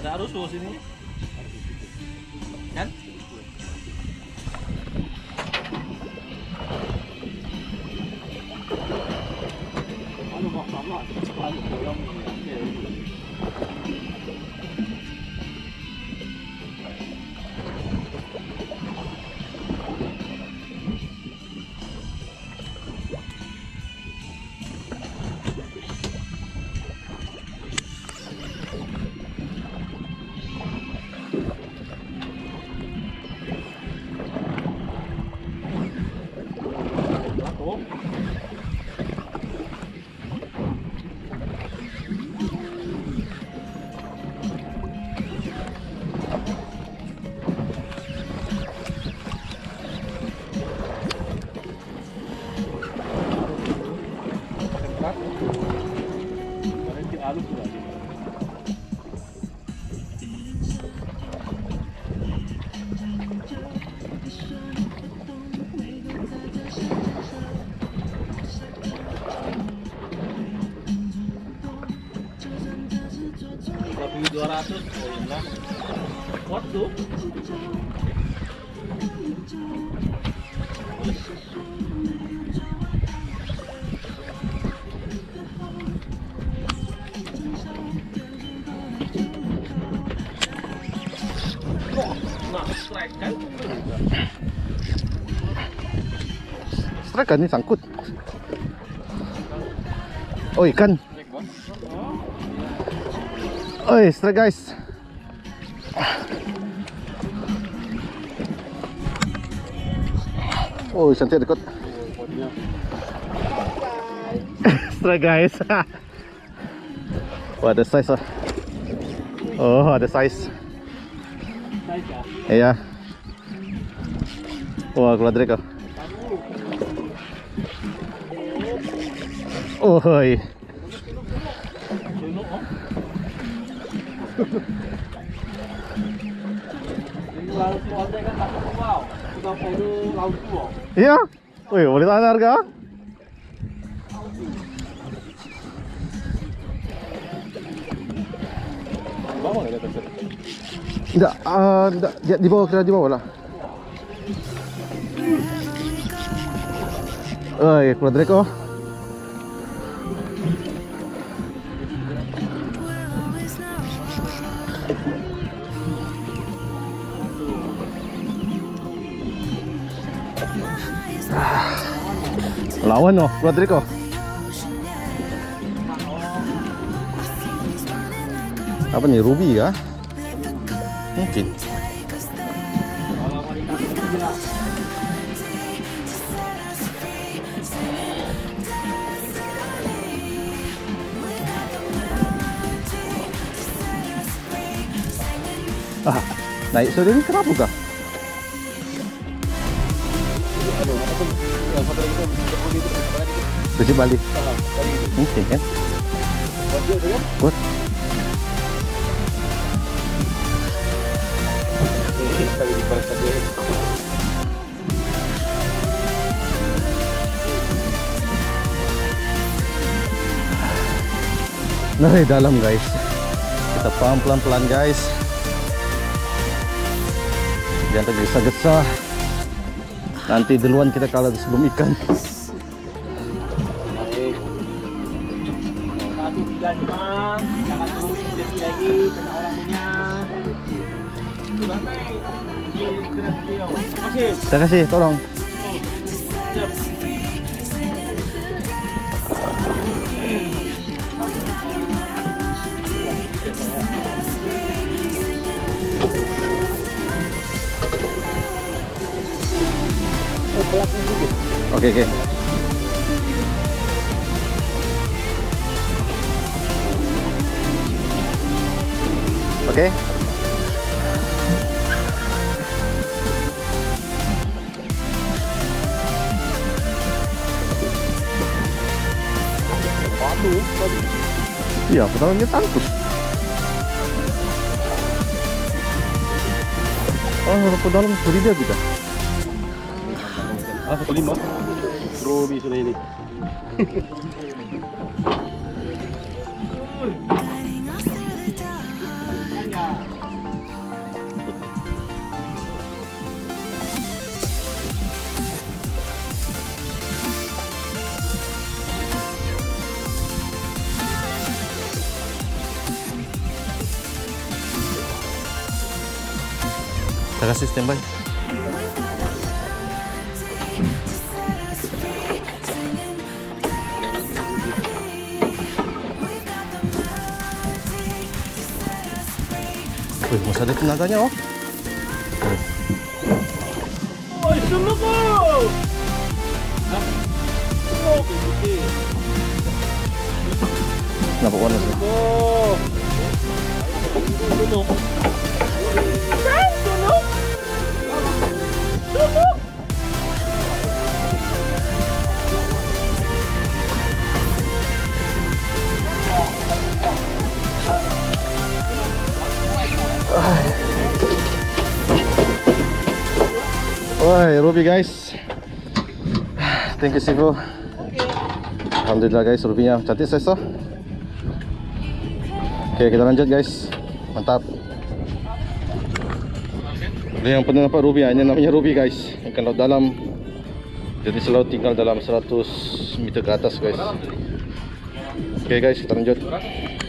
Ada arus loh sini. Kan? Anu kok sama, anu bolong ya. Lebih 200 poin kuat tuh. Nah, strike kan? Strike kan ini sangkut. Oh, ikan. Oi, strike guys. Oh, cantik dekat. Strike guys. Wah, ada size lah. Oh, ada size. Iya. Wah, keluar dari kau. Oh, hoi. Iya. Wih, boleh tahan harga? Enggak, enggak di bawah, kira di bawah lah. Keluar dari kau. Lawan oh, keluar dari kau. Apa nih, ruby kah? Mungkin. Naik sudah ini kenapa kah? Bersih balik. Mungkin kan? Kuat. Nah, di dalam guys. Kita pelan-pelan guys. Jangan tergesa-gesa. Nanti duluan kita kalah sebelum ikan. Jangan tunggu lagi, kena orang punya. Terima kasih, tolong. Oke. Oke. Iya, pertamanya sangkut. Oh, ke dalam suri dia kita. Ah, 1.5. Ruby sudah ini. Saya kasih standby. Wih, masih ada tenaganya oh. Oi, suluk ko! Suluk, hindi. Nampak warna sih. Oh! Suluk. Saan suluk? Suluk! Wah, Ruby guys. Thank you Sifu. Alhamdulillah guys, Ruby-nya cantik saya. Oke, kita lanjut guys. Mantap. Ada yang pernah nampak Ruby, ini namanya Ruby guys. Ikan laut dalam. Jadi selalu tinggal dalam 100 meter ke atas guys. Oke guys, kita lanjut.